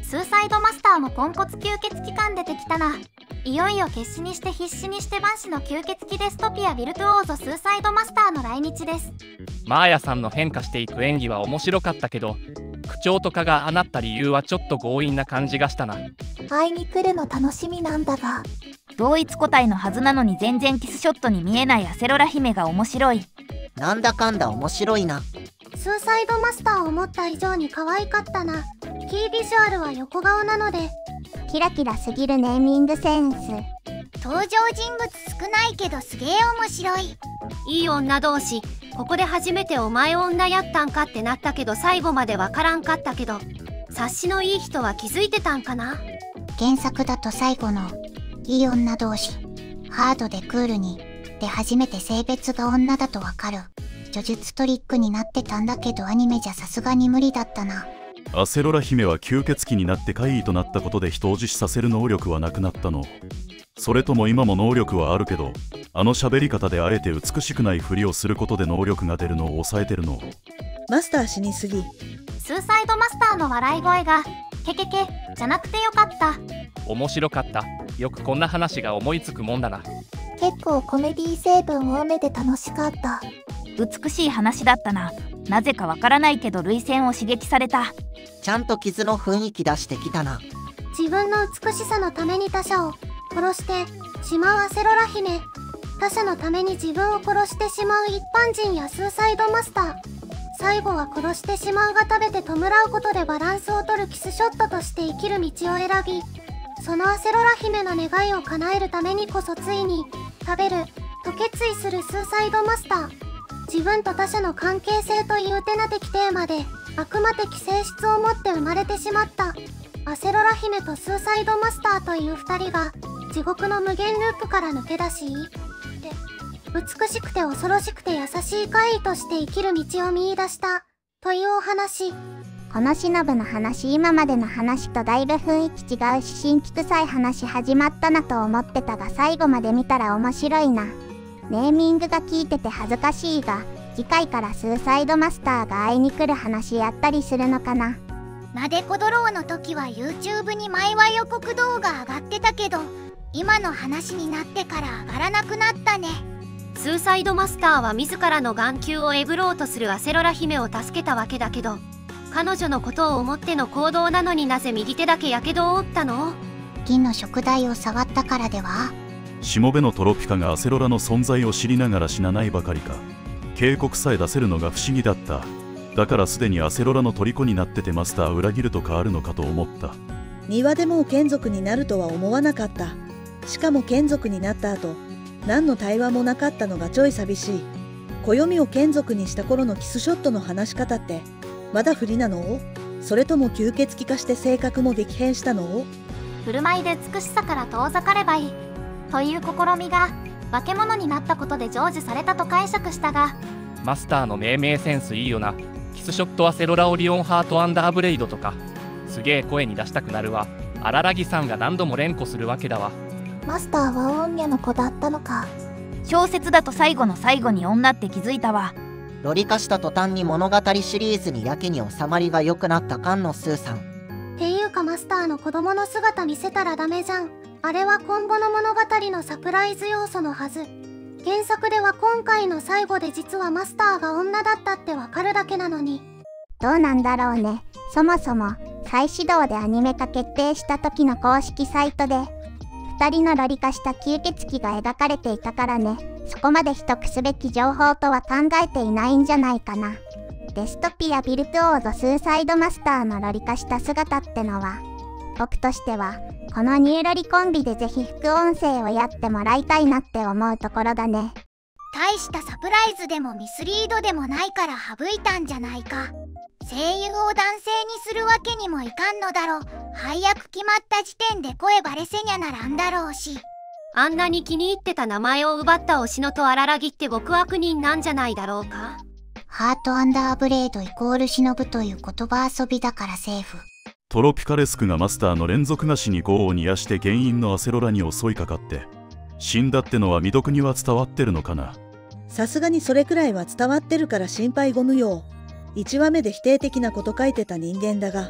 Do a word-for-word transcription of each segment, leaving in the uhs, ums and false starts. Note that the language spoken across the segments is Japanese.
スーサイドマスターもポンコツ吸血鬼感出てきたな。いよいよ決死にして必死にして万死の吸血鬼デストピアビルトゥオーゾスーサイドマスターの来日です。 マーヤさんの変化していく演技は面白かったけど、口調とかがあなった理由はちょっと強引な感じがしたな。 会いに来るの楽しみなんだが、 同一個体のはずなのに全然キスショットに見えないアセロラ姫が面白い。 なんだかんだ面白いな。 スーサイドマスターを思った以上に可愛かったな。キービジュアルは横顔なのでキラキラすぎるネーミングセンス。 登場人物少ないけどすげえ面白い。 いい女同士、ここで初めてお前女やったんかってなったけど最後までわからんかったけど、察しのいい人は気づいてたんかな。 原作だと最後のいい女同士、ハードでクールにで初めて性別が女だとわかる叙述トリックになってたんだけど、アニメじゃさすがに無理だったな。 アセロラ姫は吸血鬼になって怪異となったことで人を自死させる能力はなくなったの？それとも今も能力はあるけど、あの喋り方であえて美しくないふりをすることで能力が出るのを抑えてるの？ マスター死にすぎ。 スーサイドマスターの笑い声がケケケじゃなくてよかった。 面白かった。よくこんな話が思いつくもんだな。 結構コメディ成分多めで楽しかった。 美しい話だったな。なぜかわからないけど涙腺を刺激された。 ちゃんと傷の雰囲気出してきたな。 自分の美しさのために他者を殺してしまうアセロラ姫、他者のために自分を殺してしまう一般人やスーサイドマスター、最後は殺してしまうが食べて弔うことでバランスを取るキスショットとして生きる道を選び、そのアセロラ姫の願いを叶えるためにこそついに食べると決意するスーサイドマスター。自分と他者の関係性という手な的テーマで悪魔的性質を持って生まれてしまったアセロラ姫とスーサイドマスターというふたりが地獄の無限ループから抜け出し、で美しくて恐ろしくて優しい怪異として生きる道を見出したというお話。 この忍の話、今までの話とだいぶ雰囲気違うし新規臭い話始まったなと思ってたが、最後まで見たら面白いな。ネーミングが効いてて恥ずかしいが、次回からスーサイドマスターが会いに来る話やったりするのかな。 なでこドローの時は YouTube に前は予告動画上がってたけど、今の話になってから上がらなくなったね。 スーサイドマスターは自らの眼球をえぐろうとするアセロラ姫を助けたわけだけど、彼女のことを思っての行動なのになぜ右手だけやけどを負ったの？ 銀の食材を触ったからでは？ しもべのトロピカがアセロラの存在を知りながら死なないばかりか、警告さえ出せるのが不思議だった。だからすでにアセロラの虜になっててマスター裏切ると変わるのかと思った。 庭でもう眷属になるとは思わなかった。しかも眷属になった後何の対話もなかったのがちょい寂しい。暦を眷属にした頃のキスショットの話し方ってまだ不利なの？それとも吸血鬼化して性格も激変したの？ 振る舞いで美しさから遠ざかればいいという試みが化け物になったことで成就されたと解釈したが、 マスターの命名センスいいよな。キスショットアセロラオリオンハートアンダーブレイドとかすげえ声に出したくなるわ。荒らぎさんが何度も連呼するわけだわ。 マスターは女の子だったのか。 小説だと最後の最後に女って気づいたわ。 ロリ化した途端に物語シリーズにやけに収まりが良くなった菅野スーさん。 っていうかマスターの子供の姿見せたらダメじゃん。あれは今後の物語のサプライズ要素のはず。原作では今回の最後で実はマスターが女だったってわかるだけなのに。 どうなんだろうね。そもそも再始動でアニメ化決定した時の公式サイトでふたりのロリ化した吸血鬼が描かれていたからね。そこまで秘匿すべき情報とは考えていないんじゃないかな。デストピアビルトゥオーゾスーサイドマスターのロリ化した姿ってのは、僕としてはこのニューロリコンビでぜひ副音声をやってもらいたいなって思うところだね。 大したサプライズでもミスリードでもないから省いたんじゃないか。声優を男性にするわけにもいかんのだろう。配役決まった時点で声バレせにゃならんだろうし。 あんなに気に入ってた名前を奪った推しのと荒らぎって極悪人なんじゃないだろうか。 ハートアンダーブレードイコール忍という言葉遊びだからセーフ。 トロピカレスクがマスターの連続なしに業を煮やして原因のアセロラに襲いかかって死んだってのは未読には伝わってるのかな。 さすがにそれくらいは伝わってるから心配ご無用。いちわめで否定的なこと書いてた人間だが、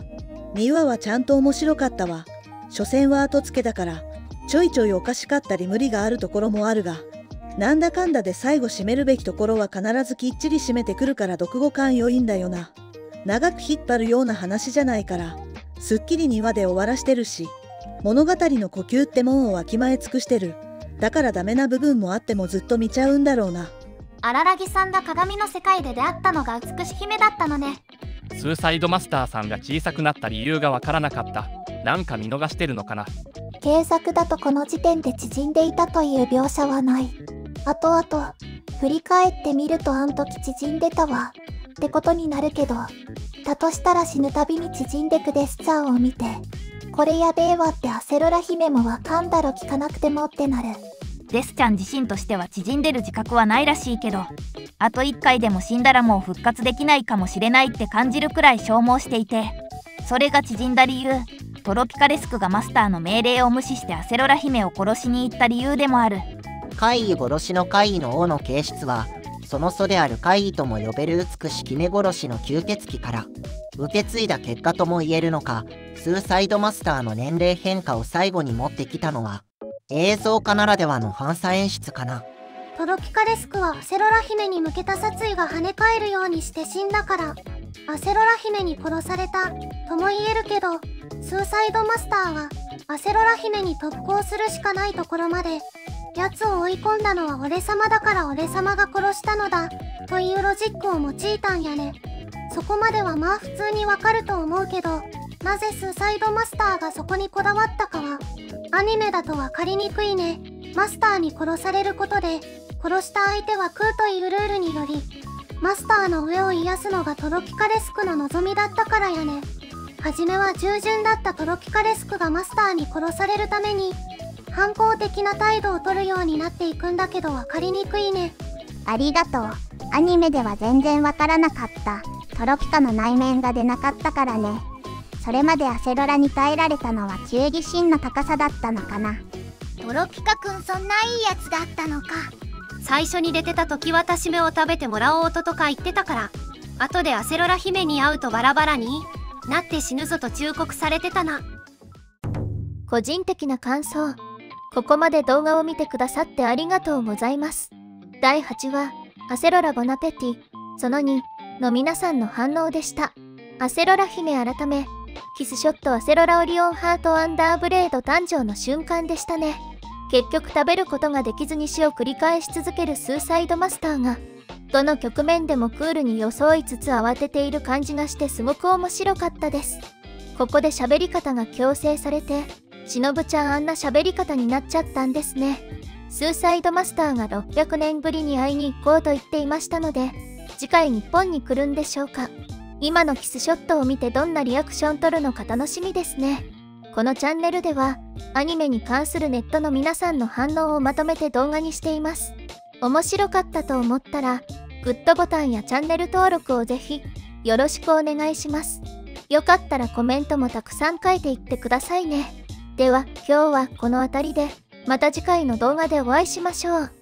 にわはちゃんと面白かったわ。所詮は後付けだから、ちょいちょいおかしかったり無理があるところもあるが、なんだかんだで最後締めるべきところは必ずきっちり締めてくるから読後感良いんだよな。長く引っ張るような話じゃないから、すっきりにわで終わらしてるし、物語の呼吸ってもんをわきまえ尽くしてる。だからダメな部分もあってもずっと見ちゃうんだろうな。 荒らぎさんが鏡の世界で出会ったのが美し姫だったのね。 スーサイドマスターさんが小さくなった理由がわからなかった。なんか見逃してるのかな。 原作だとこの時点で縮んでいたという描写はない。後々振り返ってみるとあん時縮んでたわってことになるけど、だとしたら死ぬたびに縮んでくデスチャーを見て、これやべえわってアセロラ姫もわかんだろ聞かなくてもってなる。 デスちゃん自身としては縮んでる自覚はないらしいけど、あといっかいでも死んだらもう復活できないかもしれないって感じるくらい消耗していて、それが縮んだ理由、トロピカレスクがマスターの命令を無視してアセロラ姫を殺しに行った理由でもある。 怪異殺しの怪異の王の形質は、その祖である怪異とも呼べる美しき姫殺しの吸血鬼から受け継いだ結果とも言えるのか。スーサイドマスターの年齢変化を最後に持ってきたのは映像化ならではのファンサ演出かな。 トロピカレスクはアセロラ姫に向けた殺意が跳ね返るようにして死んだから、アセロラ姫に殺されたとも言えるけど、スーサイドマスターはアセロラ姫に特攻するしかないところまで奴を追い込んだのは俺様だから俺様が殺したのだというロジックを用いたんやね。そこまではまあ普通にわかると思うけど、なぜスーサイドマスターがそこにこだわったかはアニメだと分かりにくいね。マスターに殺されることで殺した相手は食うというルールにより、マスターの上を癒すのがトロピカレスクの望みだったからやね。はじめは従順だったトロピカレスクがマスターに殺されるために反抗的な態度を取るようになっていくんだけど分かりにくいね。 ありがとう。アニメでは全然わからなかった。トロピカの内面が出なかったからね。それまでアセロラに耐えられたのは忠義心の高さだったのかな。 トロピカくんそんないいやつだったのか。 最初に出てた時は私めを食べてもらおうととか言ってたから、後でアセロラ姫に会うとバラバラになって死ぬぞと忠告されてたな。 個人的な感想。ここまで動画を見てくださってありがとうございます。だいはちわ、アセロラボナペティ、そのにの皆さんの反応でした。アセロラ姫改め、キスショットアセロラオリオンハートアンダーブレード誕生の瞬間でしたね。結局食べることができずに死を繰り返し続けるスーサイドマスターが、どの局面でもクールに装いつつ慌てている感じがしてすごく面白かったです。ここで喋り方が強制されて、しのぶちゃんあんな喋り方になっちゃったんですね。スーサイドマスターがろっぴゃくねんぶりに会いに行こうと言っていましたので、次回日本に来るんでしょうか。今のキスショットを見てどんなリアクション取るのか楽しみですね。このチャンネルではアニメに関するネットの皆さんの反応をまとめて動画にしています。面白かったと思ったらグッドボタンやチャンネル登録をぜひよろしくお願いします。よかったらコメントもたくさん書いていってくださいね。では今日はこの辺りで、また次回の動画でお会いしましょう。